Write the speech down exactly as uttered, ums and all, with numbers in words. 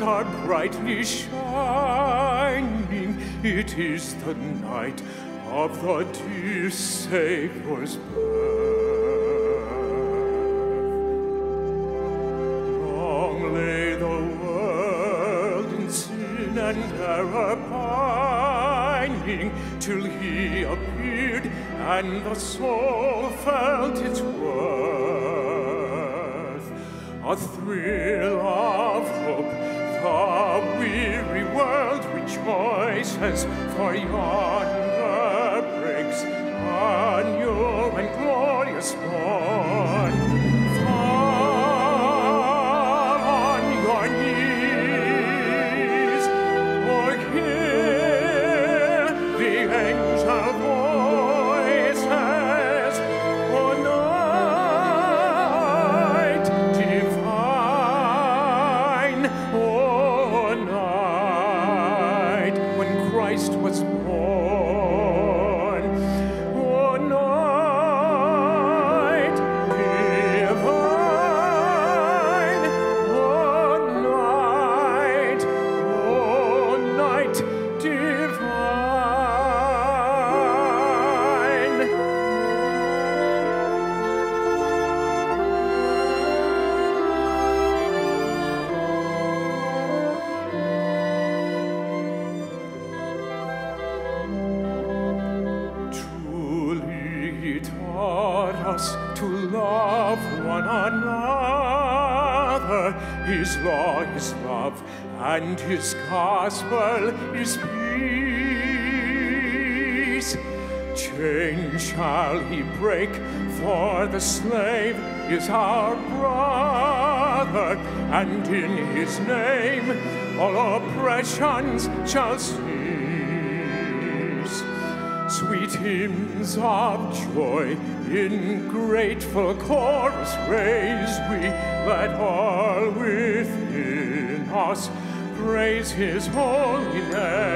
are brightly shining. It is the night of the dear Saviour's birth. Long lay the world in sin and error pining, till he appeared and the soul felt its worth. A thrill of hope, the weary world rejoices, for yonder breaks a new and glorious morn. Fall on your knees, or hear the angel voices. O night divine, O night when Christ was born. O night divine, O night, O night divine. Truly he taught us to love one another. His law is love, and his gospel is peace. Chains shall he break, for the slave is our brother, and in his name all oppressions shall cease. Sweet hymns of joy in grateful chorus raise we, let all within us praise his holy name.